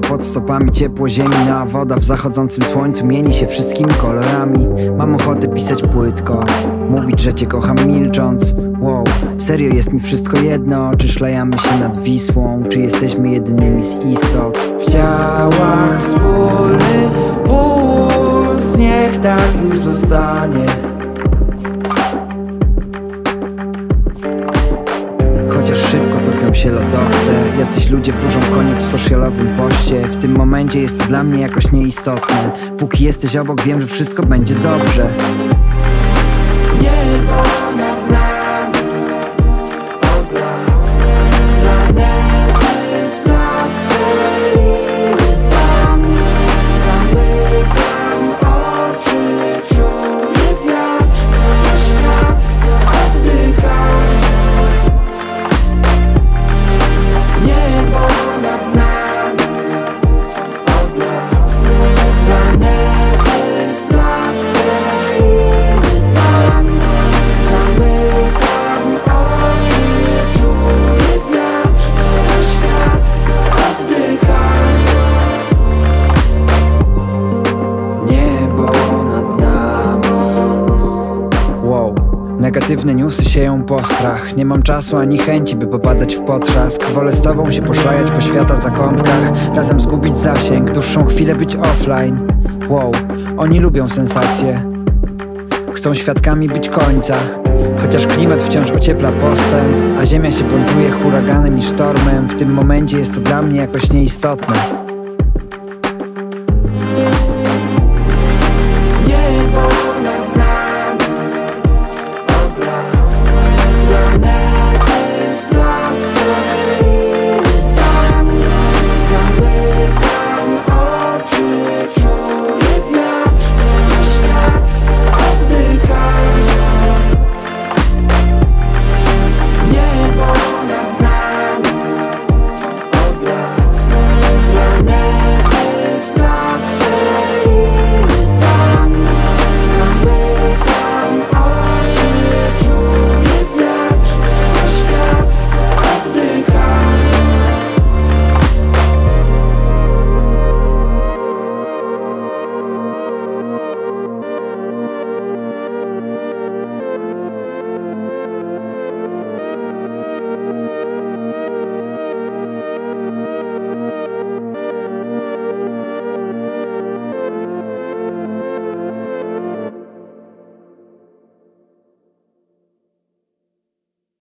pod stopami ciepło ziemi, no a woda w zachodzącym słońcu mieni się wszystkimi kolorami. Mam ochotę pisać płytko, mówić, że cię kocham milcząc. Wow, serio jest mi wszystko jedno, czy szlajamy się nad Wisłą, czy jesteśmy jedynymi z istot. W ciałach wspólny puls, niech tak już zostanie. Chociaż szybko topią się lodowce, jacyś ludzie wróżą koniec w socialowym poście. W tym momencie jest to dla mnie jakoś nieistotne. Póki jesteś obok, wiem, że wszystko będzie dobrze. Niebo nad nami od lat, planety z plasteliny tam. Zamykam oczy, czuję wiatr, to świat oddycha. Niebo nad nami od lat, planety z plasteliny tam. Zamykam oczy, czuję wiatr, to świat oddycha. Niebo nad nami. Wow. Negatywne newsy sieją postrach. Nie mam czasu ani chęci, by popadać w potrzask. Wolę z tobą się poszlajać po świata zakątkach, razem zgubić zasięg, dłuższą chwilę być offline. Wow, oni lubią sensacje, chcą świadkami być końca. Chociaż klimat wciąż ociepla postęp, a ziemia się buntuje huraganem i sztormem. W tym momencie jest to dla mnie jakoś nieistotne.